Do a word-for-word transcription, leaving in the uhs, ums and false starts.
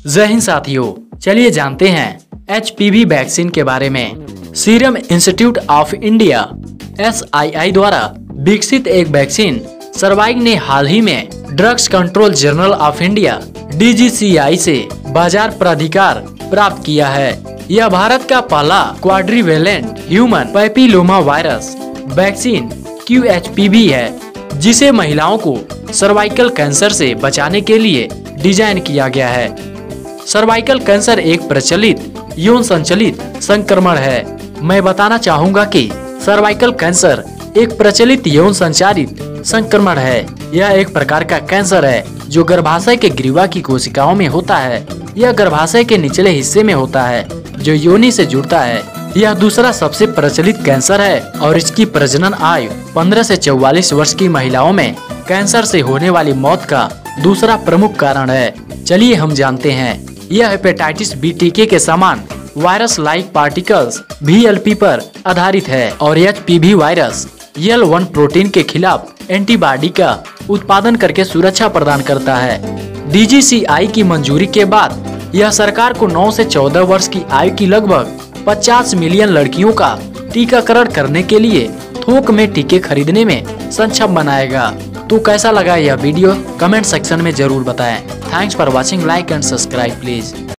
जय हिंद साथियों, चलिए जानते हैं एच पी वी वैक्सीन के बारे में। Serum Institute of India S I I द्वारा विकसित एक वैक्सीन सर्वाइग ने हाल ही में drugs control general of India D G C I से बाजार प्राधिकार प्राप्त किया है। यह भारत का पहला quadrivalent human papilloma virus vaccine Q H P V है, जिसे महिलाओं को सर्वाइकल कैंसर से बचाने के लिए डिजाइन किया गया है। सर्वाइकल कैंसर एक प्रचलित यौन संचालित संक्रमण है। मैं बताना चाहूँगा कि सर्वाइकल कैंसर एक प्रचलित यौन संचालित संक्रमण है। यह एक प्रकार का कैंसर है जो गर्भाशय के ग्रीवा की कोशिकाओं में होता है। यह गर्भाशय के निचले हिस्से में होता है जो योनि से जुड़ता है। यह दूसरा सबसे प्रचलित कैंसर है और इसकी प्रजनन आयु पंद्रह से चौवालीस वर्ष की महिलाओं में कैंसर से होने वाली मौत का दूसरा प्रमुख कारण है। चलिए हम जानते हैं। यह हेपेटाइटिस बी टीके के समान virus like particles V L P पर आधारित है और H P V virus L one protein के खिलाफ एंटीबॉडी का उत्पादन करके सुरक्षा प्रदान करता है। डी जी सी आई की मंजूरी के बाद यह सरकार को नौ से चौदह वर्ष की आयु की लगभग पचास मिलियन लड़कियों का टीकाकरण करने के लिए थोक में टीके खरीदने में सक्षम बनाएगा। तो कैसा लगा यह वीडियो कमेंट सेक्शन में जरूर बताएं। Thanks for watching, like and subscribe please.